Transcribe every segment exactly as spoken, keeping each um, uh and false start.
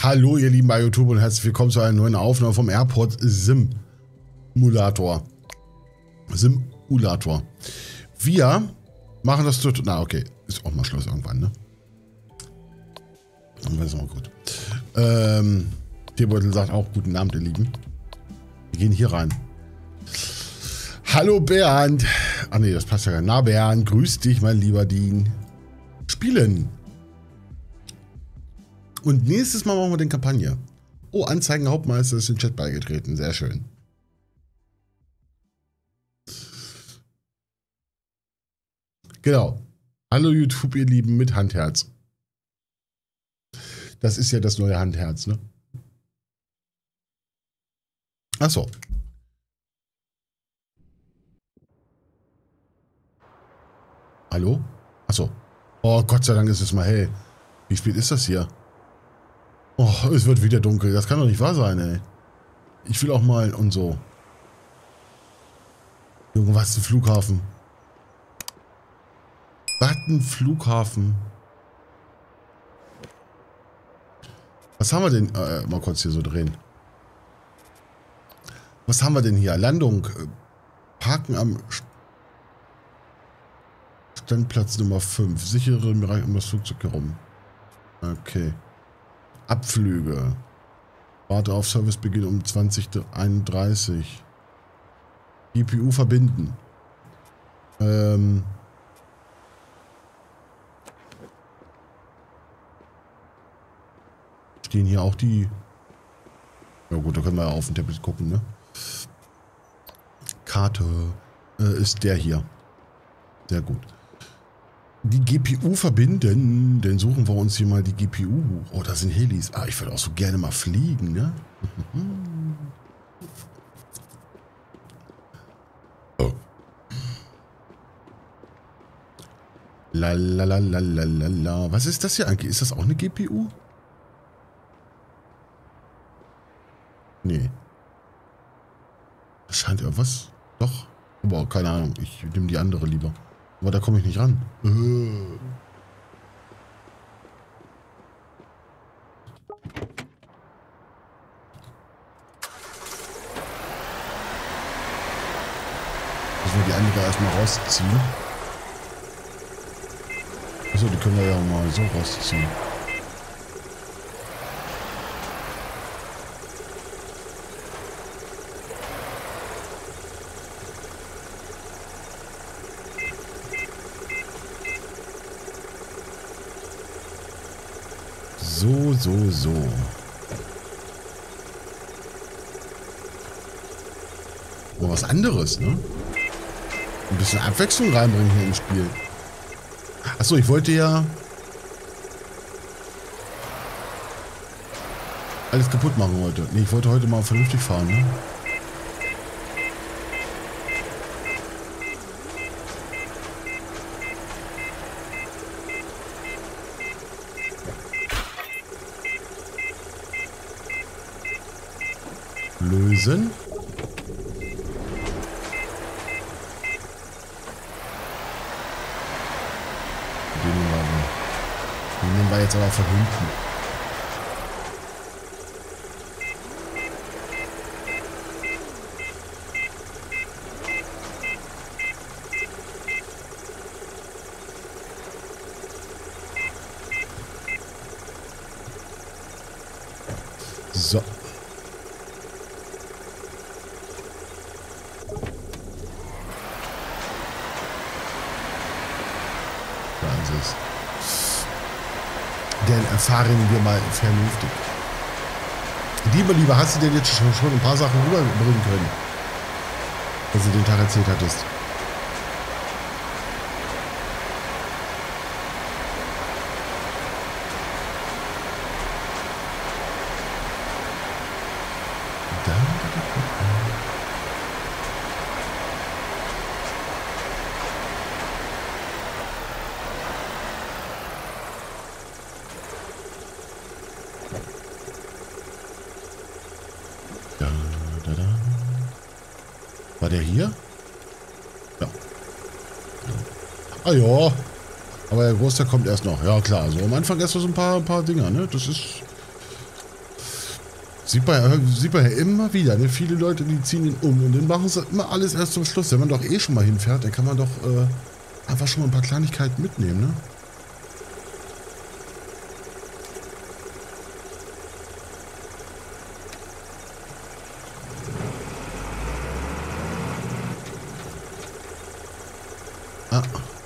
Hallo ihr Lieben bei YouTube und herzlich willkommen zu einer neuen Aufnahme vom Airport Simulator. Simulator. Wir machen das zu... Na okay, ist auch mal Schluss irgendwann, ne? Irgendwann ist auch gut. Ähm, Tierbeutel sagt auch guten Abend, ihr Lieben. Wir gehen hier rein. Hallo Bernd. Ach nee, das passt ja gar nicht. Na Bernd, grüß dich, mein lieber Dean. Spielen. Und nächstes Mal machen wir den Kampagne. Oh, Anzeigen Hauptmeister ist in den Chat beigetreten. Sehr schön. Genau. Hallo YouTube, ihr Lieben, mit Handherz. Das ist ja das neue Handherz, ne? Achso. Hallo? Achso. Oh, Gott sei Dank ist es mal hell. Wie spät ist das hier? Oh, es wird wieder dunkel. Das kann doch nicht wahr sein, ey. Ich will auch mal und so. Irgendwas, ein Flughafen. Was, ein Flughafen? Was haben wir denn? Äh, mal kurz hier so drehen. Was haben wir denn hier? Landung. Parken am Standplatz Nummer fünf. Sichere im Bereich um das Flugzeug herum. Okay. Abflüge. Warte auf Servicebeginn um zwanzig Uhr einunddreißig. G P U verbinden. Ähm. Stehen hier auch die... Ja gut, da können wir ja auf den Tablet gucken, ne? Karte äh, ist der hier. Sehr gut. Die G P U verbinden, dann suchen wir uns hier mal die G P U. Oh, da sind Helis. Ah, ich würde auch so gerne mal fliegen, ne? Oh. La la la la la la la. Was ist das hier eigentlich? Ist das auch eine G P U? Nee. Das scheint ja was. Doch. Aber keine Ahnung. Ich nehme die andere lieber. Aber da komme ich nicht ran. Äh. Müssen wir die andere erstmal rausziehen. Achso, die können wir ja mal so rausziehen. So, so, so. Oh, was anderes, ne? Ein bisschen Abwechslung reinbringen hier ins Spiel. Achso, ich wollte ja alles kaputt machen heute. Ne, ich wollte heute mal vernünftig fahren, ne? Lösen. Den nehmen wir, den nehmen wir jetzt aber von hinten. So. Dann erfahren wir mal vernünftig. Lieber, lieber, hast du denn jetzt schon, schon ein paar Sachen rüberbringen können? Was du den Tag erzählt hattest. Da, da, da. War der hier? Ja. Ah ja. Aber der Großteil kommt erst noch. Ja klar, so am Anfang erst so ein paar, ein paar Dinger, ne? Das ist Sieht man, ja- sieht man ja immer wieder, ne? Viele Leute, die ziehen ihn um und dann machen sie immer alles erst zum Schluss. Wenn man doch eh schon mal hinfährt, dann kann man doch äh, einfach schon mal ein paar Kleinigkeiten mitnehmen, ne? Ah.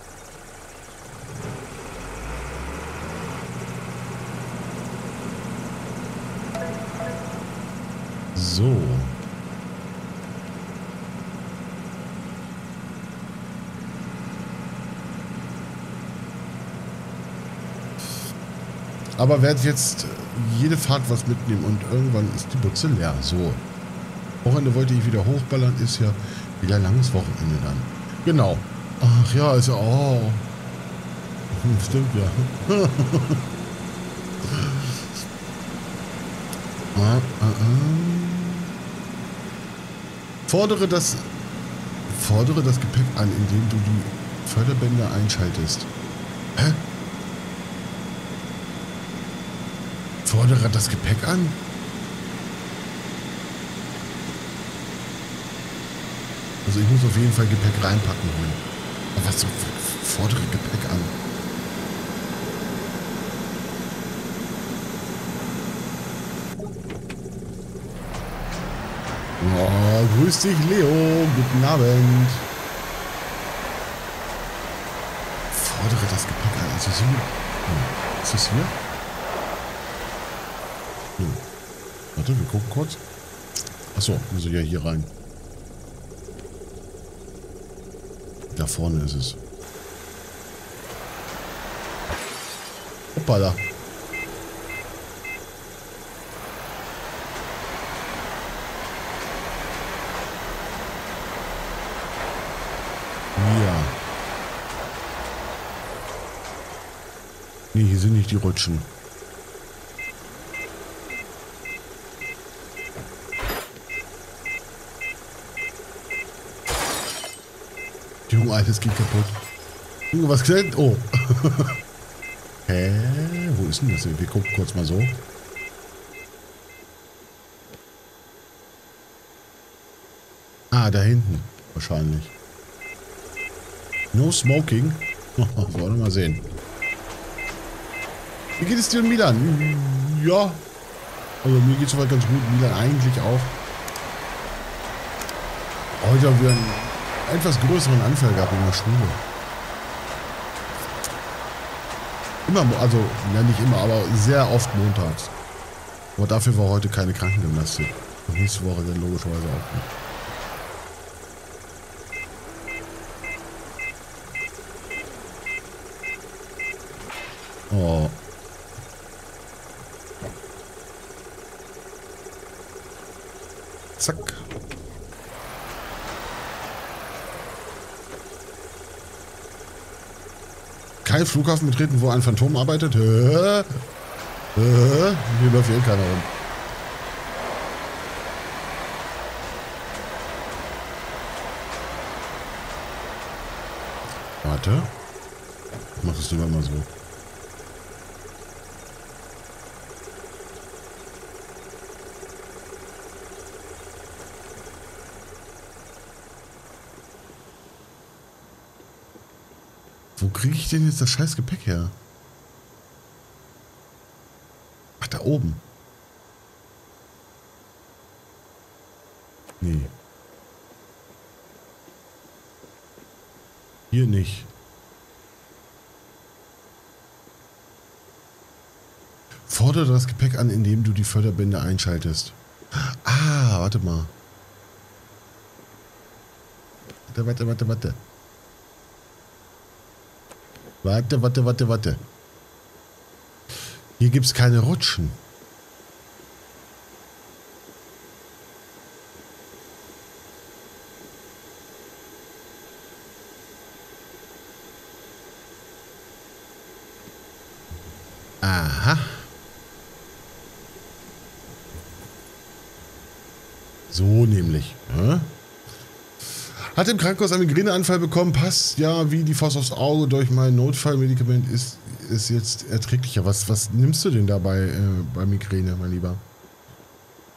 So. Aber werde jetzt jede Fahrt was mitnehmen und irgendwann ist die Butze leer. So. Wochenende wollte ich wieder hochballern, ist ja wieder langes Wochenende dann. Genau. Ach ja, ist ja, oh. Hm, stimmt ja. ah, ah, ah. Fordere das, fordere das Gepäck an, indem du die Förderbänder einschaltest. Hä? Fordere das Gepäck an? Also ich muss auf jeden Fall Gepäck reinpacken holen. Aber was so, fordere Gepäck an? Oh, grüß dich, Leo. Guten Abend. Fordere das Gepäck an. Also sind wir... Hm. Ist das hier? Hm. Warte, wir gucken kurz. Achso, wir sind ja hier rein. Da vorne ist es. Hoppala. Ja. Nee, hier sind nicht die Rutschen. Junge, alles geht kaputt. Junge, was denn? Oh. Hä? Wo ist denn das? Wir gucken kurz mal so. Ah, da hinten. Wahrscheinlich. No smoking. Wollen wir mal sehen. Wie geht es dir und Milan? Ja. Also mir geht es soweit ganz gut. Milan eigentlich auch. Heute haben wir einen etwas größeren Anfall gehabt in der Schule. Immer, also, ja nicht immer, aber sehr oft montags. Aber dafür war heute keine Krankengymnastik. Und nächste Woche dann logischerweise auch nicht. Oh. Zack. Kein Flughafen betreten, wo ein Phantom arbeitet. Hä? Hä? Hier läuft hier keiner rum. Warte. Ich mach das lieber mal so. Wo kriege ich denn jetzt das scheiß Gepäck her? Ach, da oben. Nee. Hier nicht. Fordere das Gepäck an, indem du die Förderbänder einschaltest. Ah, warte mal. Warte, warte, warte, warte. Warte, warte, warte, warte. Hier gibt es keine Rutschen. Aha. So nämlich. Ja? Hat im Krankenhaus einen Migräneanfall bekommen, passt ja wie die Faust aufs Auge. Durch mein Notfallmedikament ist es jetzt erträglicher. Was, was nimmst du denn dabei äh, bei Migräne, mein Lieber?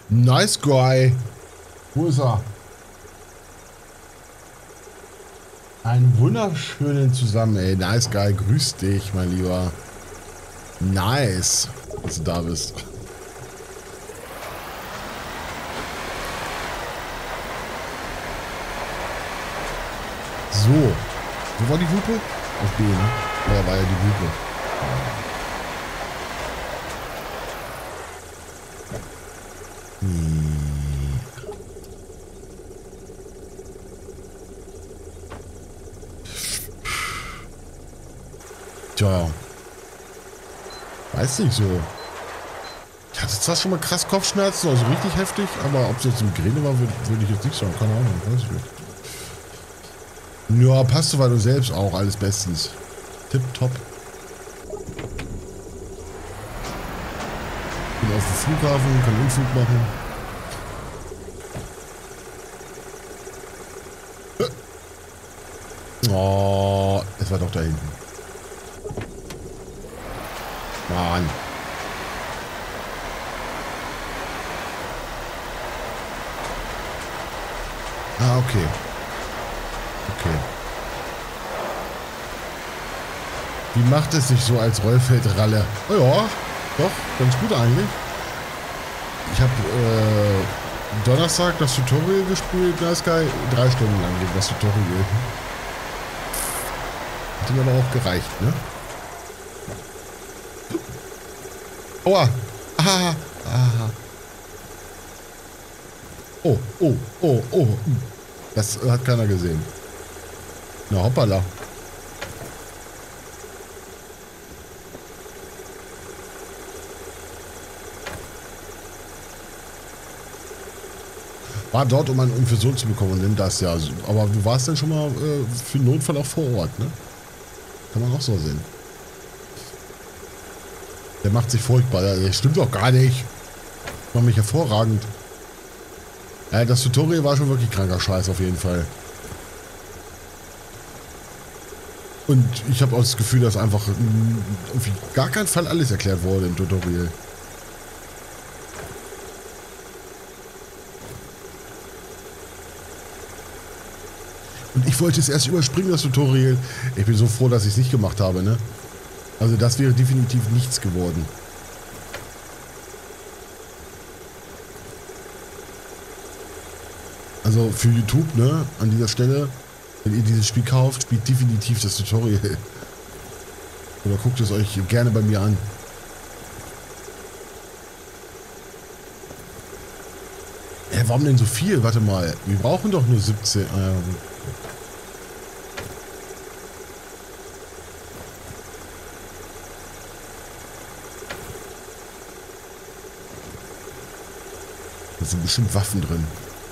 Nice guy. Wo ist er? Einen wunderschönen zusammen, ey. Nice guy. Grüß dich, mein Lieber. Nice, dass du da bist. So. Wo war die Hupe? Auf B, ne? Ja, war ja die Hupe. Hm. Tja. Weiß nicht so. Ich hatte zwar schon mal krass Kopfschmerzen, also richtig heftig, aber ob es jetzt Migräne war, würde würd ich jetzt nicht sagen. Keine Ahnung, weiß ich nicht. Ja, passt soweit du selbst auch, alles bestens. Tipptopp. Bin auf dem Flughafen, kann Umflug machen. Oh, es war doch da hinten. Mann. Ah, okay. Okay. Wie macht es sich so als Rollfeldralle? Oh ja, doch, ganz gut eigentlich. Ich habe äh, Donnerstag das Tutorial gespielt, Nice Guy, drei Stunden lang geht das Tutorial. Hat ihm aber auch gereicht, ne? Aua! Ah, ah. Oh, oh, oh, oh. Das hat keiner gesehen. Na hoppala. War dort, um eine Infusion zu bekommen und nimm das ja. Aber du warst dann schon mal äh, für den Notfall auch vor Ort, ne? Kann man auch so sehen. Der macht sich furchtbar. Das stimmt doch gar nicht. Macht mich hervorragend. Ja, das Tutorial war schon wirklich kranker Scheiß auf jeden Fall. Und ich habe auch das Gefühl, dass einfach auf gar keinen Fall alles erklärt wurde im Tutorial. Und ich wollte es erst überspringen, das Tutorial. Ich bin so froh, dass ich es nicht gemacht habe, ne? Also das wäre definitiv nichts geworden. Also für YouTube, ne, an dieser Stelle, wenn ihr dieses Spiel kauft, spielt definitiv das Tutorial. Oder guckt es euch gerne bei mir an. Ja, warum denn so viel? Warte mal, wir brauchen doch nur siebzehn. Ähm Da sind bestimmt Waffen drin.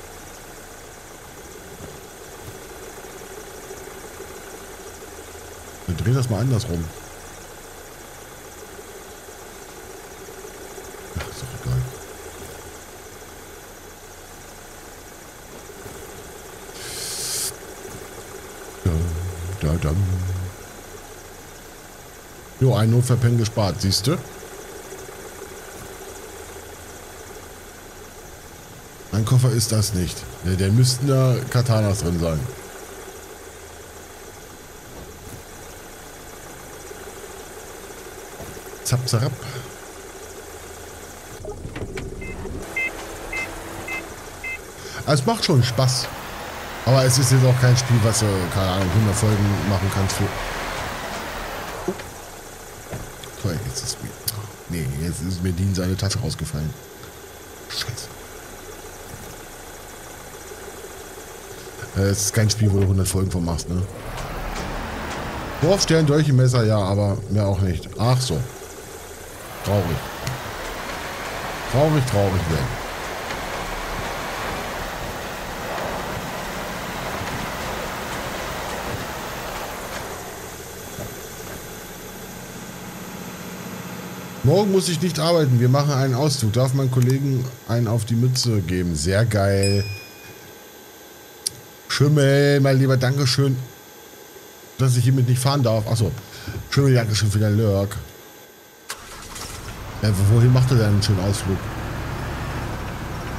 Wir drehen das mal andersrum. Ach, ist doch egal. Da, da, da. Jo, ein Notfallpen gespart, siehst du? Ein Koffer ist das nicht. Der, der müssten da Katanas drin sein. Zap, zap. Es macht schon Spaß. Aber es ist jetzt auch kein Spiel, was du, keine Ahnung, hundert Folgen machen kannst für... Oh. Toll, jetzt ist mir... Nee, jetzt ist mir Dean seine Tasche rausgefallen. Scheiße. Es ist kein Spiel, wo du hundert Folgen von machst, ne? Wurfstern, Dolche, Messer, ja, aber mehr auch nicht. Ach so. Traurig. Traurig, traurig werden. Morgen muss ich nicht arbeiten. Wir machen einen Ausflug. Darf mein Kollegen einen auf die Mütze geben? Sehr geil. Schimmel, mein Lieber, Dankeschön, dass ich hiermit nicht fahren darf. Achso. Schimmel, Dankeschön für den Lurk. Ja, wohin macht er denn einen schönen Ausflug?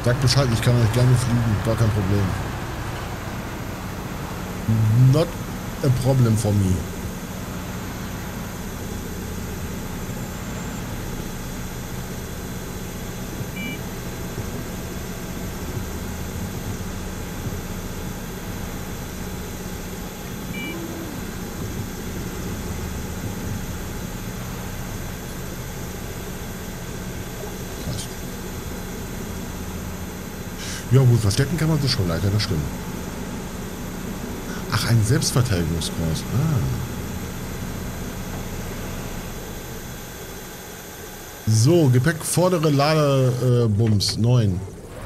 Sagt Bescheid, ich kann euch gerne fliegen, gar kein Problem. Not a problem for me. Ja gut, verstecken kann man sich schon leider, das stimmt. Ach, ein Selbstverteidigungskurs. Ah. So, Gepäck, vordere Ladebums, äh, neun.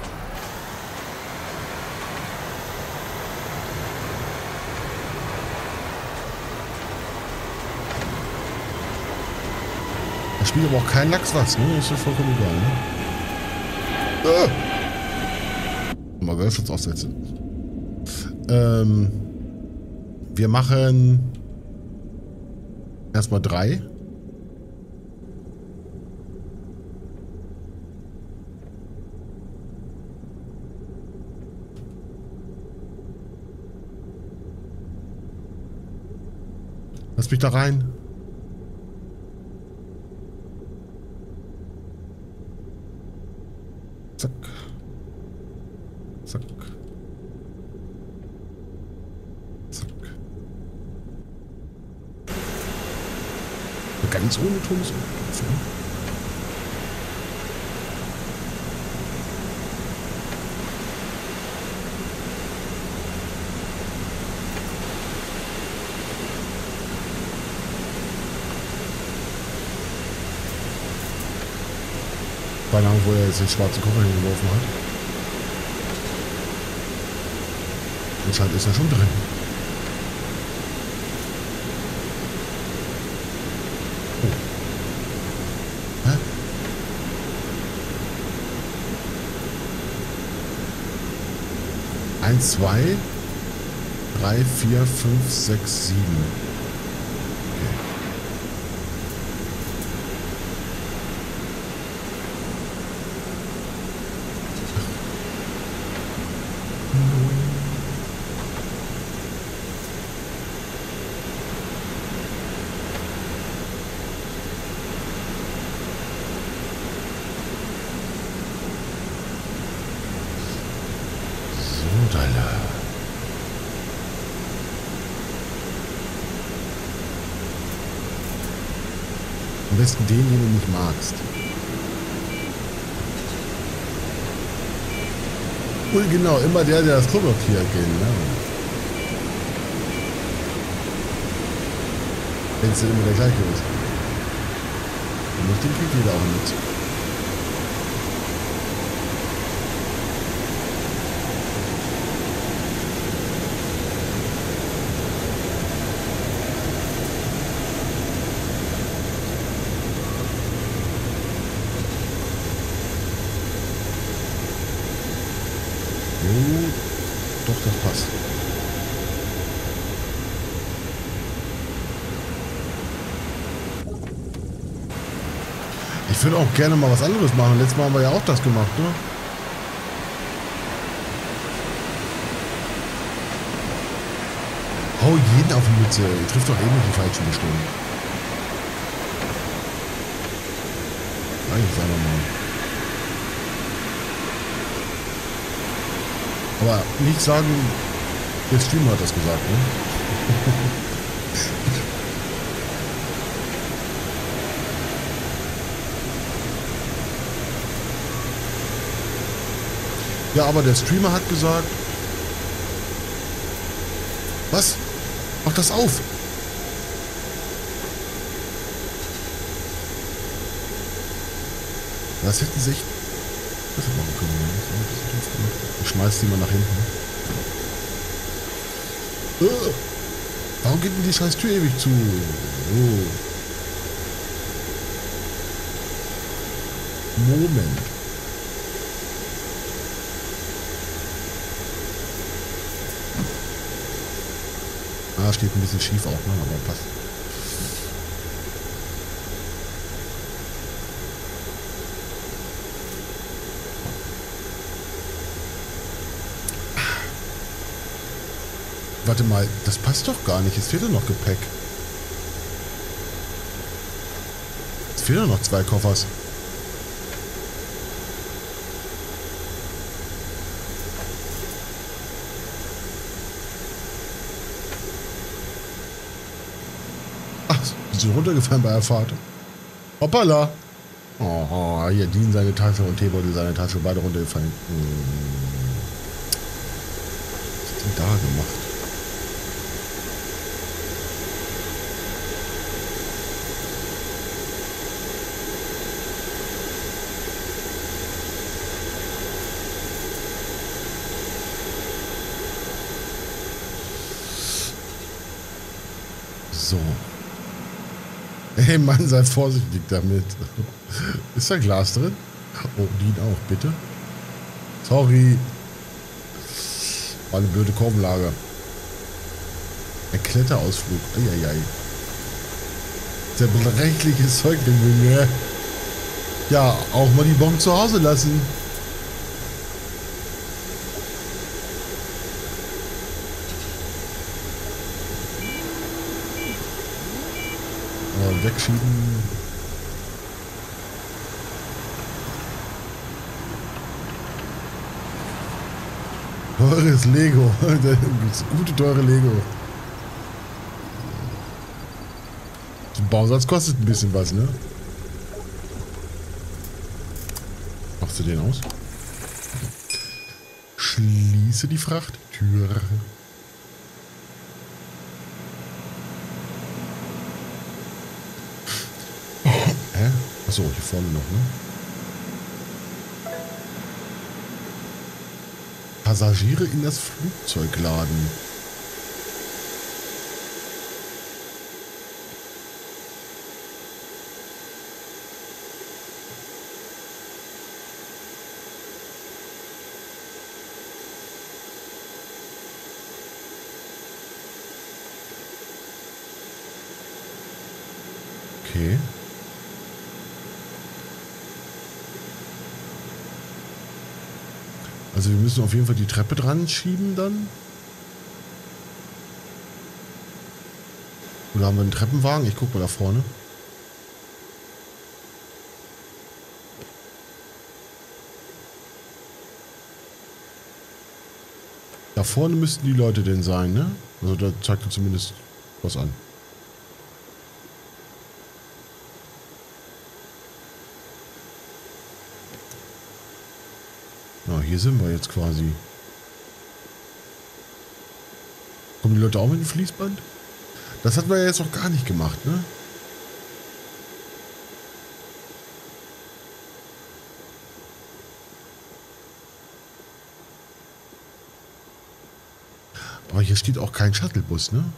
Da spielt aber auch kein Lachs was, ne? Ist ja vollkommen egal, ne? Ah! Mal Gehörschutz aufsetzen. Ähm, wir machen erstmal drei. Lass mich da rein. Zack. Zack. Zack. Ganz ohne Tonus. Keine Ahnung, wo er jetzt den schwarzen Koffer hingeworfen hat. Anscheinend ist er schon drin. Oh. Hä? Eins, zwei, drei, vier, fünf, sechs, sieben. Am besten den, den du nicht magst. Und genau, immer der, der das Tor blockiert, genau. Wenn es dann immer der gleiche ist. Und nicht den kriegt jeder auch mit. Doch, das passt. Ich würde auch gerne mal was anderes machen. Letztes Mal haben wir ja auch das gemacht, ne? Hau jeden auf die Mütze. Ihr trifft doch eh nicht die falschen bestimmt. Eigentlich sagen wir mal. Aber nicht sagen, der Streamer hat das gesagt, ne? Ja, aber der Streamer hat gesagt, was? Mach das auf! Das hätten sich besser machen können. Ich schmeiß die mal nach hinten. Uh, warum geht denn die scheiß Tür ewig zu? Oh. Moment. Ah, steht ein bisschen schief auch, ne? Aber passt. Warte mal, das passt doch gar nicht. Es fehlt doch noch Gepäck. Es fehlen doch noch zwei Koffers. Ach, die sind runtergefallen bei der Fahrt. Hoppala. Oh, hier Dean seine Tasche und Teebeutel seine Tasche, beide runtergefallen. Hm. Was ist denn da gemacht? So. Hey Mann, sei vorsichtig damit. Ist da Glas drin? Oh, Dean auch, bitte. Sorry. War eine blöde Kurvenlage. Ein Kletterausflug. Eieiei. Zerbrechliches Zeug, den Junge. Ja, auch mal die Bon zu Hause lassen. Wegschieben. Teures Lego. Das gute, teure Lego. Der Bausatz kostet ein bisschen was, ne? Machst du den aus? Schließe die Frachttür. Achso, hier vorne noch, ne? Passagiere in das Flugzeug laden. Okay. Also wir müssen auf jeden Fall die Treppe dran schieben dann. Oder haben wir einen Treppenwagen? Ich guck mal da vorne. Da vorne müssten die Leute denn sein, ne? Also da zeigt er zumindest was an. Na, hier sind wir jetzt quasi. Kommen die Leute auch mit dem Fließband? Das hatten wir ja jetzt noch gar nicht gemacht, ne? Aber hier steht auch kein Shuttlebus, ne?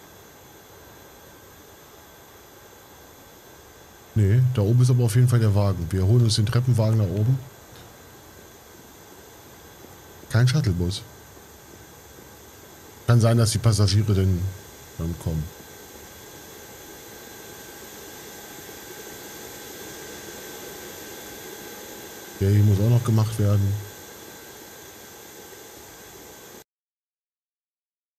Nee, da oben ist aber auf jeden Fall der Wagen. Wir holen uns den Treppenwagen da oben. Kein Shuttlebus. Kann sein, dass die Passagiere denn dann kommen. Der hier muss auch noch gemacht werden.